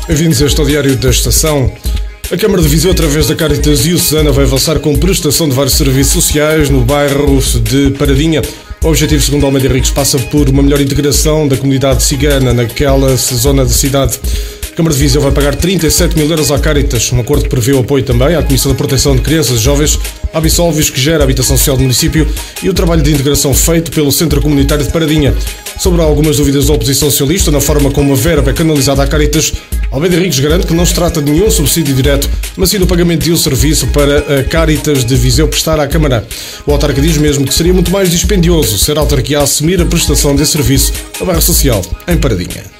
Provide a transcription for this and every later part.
Bem-vindos a este ao Diário da Estação. A Câmara de Viseu, através da Cáritas Diocesana, vai avançar com prestação de vários serviços sociais no bairro de Paradinha. O objetivo, segundo Almeida Henriques, passa por uma melhor integração da comunidade cigana naquela zona da cidade. A Câmara de Viseu vai pagar 37 mil euros à Cáritas, um acordo que prevê o apoio também à Comissão de Proteção de Crianças e Jovens, à Absolvis, que gera a habitação social do município, e o trabalho de integração feito pelo Centro Comunitário de Paradinha. Sobre algumas dúvidas da oposição socialista na forma como a verba é canalizada à Cáritas, Almeida Henriques garante que não se trata de nenhum subsídio direto, mas sim do pagamento de um serviço para a Cáritas de Viseu prestar à Câmara. O autarca diz mesmo que seria muito mais dispendioso ser a autarquia a assumir a prestação desse serviço ao bairro social, em Paradinha.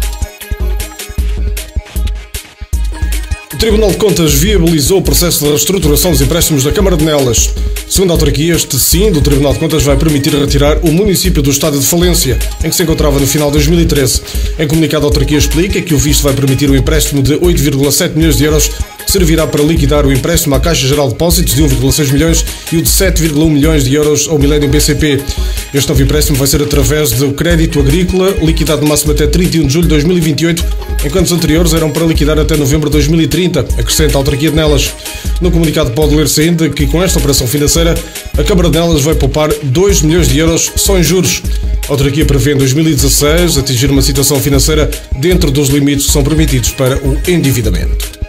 O Tribunal de Contas viabilizou o processo de reestruturação dos empréstimos da Câmara de Nelas. Segundo a autarquia, este sim do Tribunal de Contas vai permitir retirar o município do estado de falência, em que se encontrava no final de 2013. Em comunicado, a autarquia explica que o visto vai permitir o empréstimo de 8,7 milhões de euros, que servirá para liquidar o empréstimo à Caixa Geral de Depósitos de 1,6 milhões e o de 7,1 milhões de euros ao Millennium BCP. Este novo empréstimo vai ser através do crédito agrícola, liquidado no máximo até 31 de julho de 2028, enquanto os anteriores eram para liquidar até novembro de 2030, acrescenta a autarquia de Nelas. No comunicado pode ler-se ainda que com esta operação financeira a Câmara de Nelas vai poupar 2 milhões de euros só em juros. A autarquia prevê em 2016 atingir uma situação financeira dentro dos limites que são permitidos para o endividamento.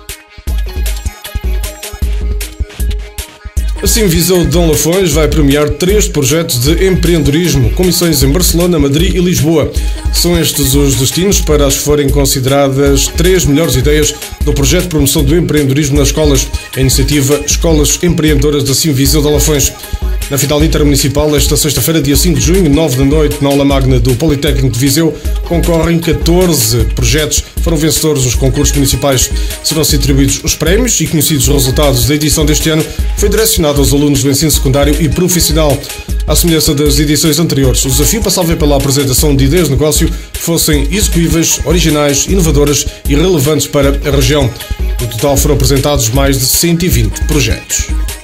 Assim, Viseu de Dom Lafões vai premiar 3 projetos de empreendedorismo, com missões em Barcelona, Madrid e Lisboa. São estes os destinos para as que forem consideradas 3 melhores ideias do projeto de promoção do empreendedorismo nas escolas, a iniciativa Escolas Empreendedoras da Sim Viseu de Lafões. Na final intermunicipal, esta sexta-feira, dia 5 de junho, 9 da noite, na aula magna do Politécnico de Viseu, concorrem 14 projetos. Foram vencedores os concursos municipais. Serão-se atribuídos os prémios e conhecidos os resultados da edição deste ano. Foi direcionado aos alunos do ensino secundário e profissional. À semelhança das edições anteriores, o desafio passava pela apresentação de ideias de negócio que fossem execuíveis, originais, inovadoras e relevantes para a região. No total foram apresentados mais de 120 projetos.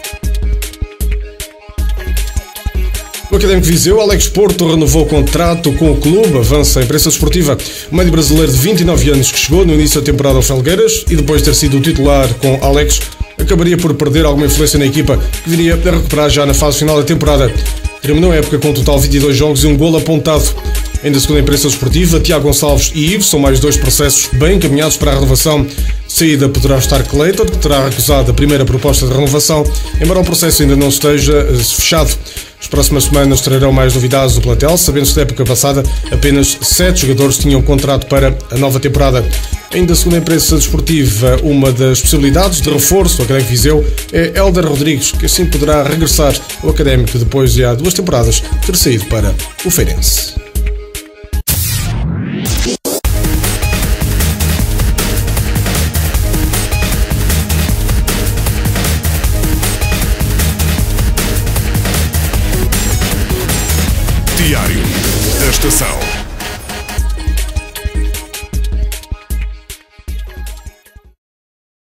O Académico Viseu, Alex Porto, renovou o contrato com o clube, avança a imprensa desportiva. O médio brasileiro de 29 anos que chegou no início da temporada ao Felgueiras e depois de ter sido o titular com Alex, acabaria por perder alguma influência na equipa, que viria a recuperar já na fase final da temporada. Terminou a época com um total de 22 jogos e um golo apontado. Ainda segundo a imprensa desportiva, Tiago Gonçalves e Ives são mais 2 processos bem encaminhados para a renovação. De saída poderá estar Cleiton, que terá recusado a primeira proposta de renovação, embora o processo ainda não esteja fechado. As próximas semanas trarão mais novidades do plantel, sabendo-se que da época passada apenas 7 jogadores tinham contrato para a nova temporada. Ainda segundo a imprensa desportiva, uma das possibilidades de reforço do Académico Viseu é Hélder Rodrigues, que assim poderá regressar ao Académico depois de há 2 temporadas ter saído para o Feirense. Diário da Estação.